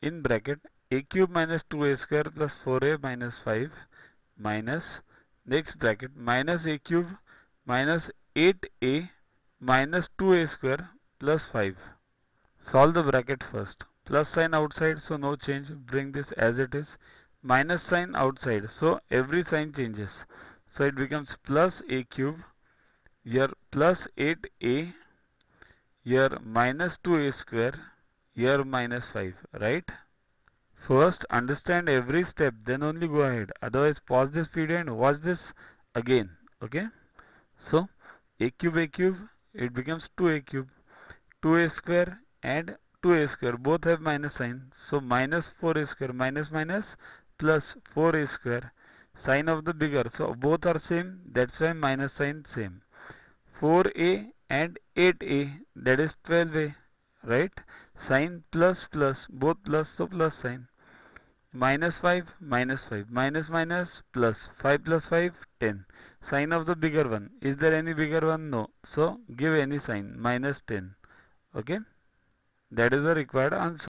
in bracket a cube minus 2a square plus 4a minus 5 minus next bracket minus a cube minus 8a minus 2a square plus 5. Solve the bracket first. Plus sign outside, so no change. Bring this as it is. Minus sign outside, so every sign changes. So it becomes plus a cube, here plus 8a, here minus 2a square, here minus 5, right? First understand every step, then only go ahead. Otherwise pause this video and watch this again. Okay? So a cube, it becomes 2a cube. 2a square and 2a square both have minus sign. So minus 4a square minus minus plus 4a square. Sign of the bigger. So both are same. That's why minus sign same. 4a and 8a, that is 12a. Right? Sign plus plus. Both plus, so plus sign. Minus 5 minus 5 minus minus plus 5 plus 5 10. Sign of the bigger one. Is there any bigger one? No. So give any sign minus 10. Okay, that is the required answer.